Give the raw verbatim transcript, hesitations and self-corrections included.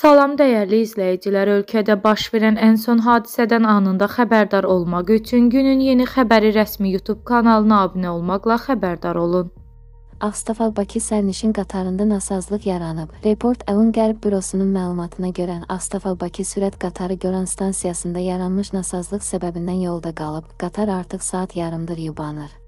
Salam dəyərli izləyicilər, ölkədə baş verən ən son hadisədən anında xəbərdar olmaq üçün günün yeni xəbəri rəsmi YouTube kanalına abunə olmaqla xəbərdar olun. Astafal-Bakı sərnişin qatarında nasazlıq yaranıb. Report Əun Qərb Bürosunun məlumatına görə Astafal-Bakı sürət qatarı Göran stansiyasında yaranmış nasazlıq səbəbindən yolda qalıb. Qatar artıq saat yarımdır yubanır.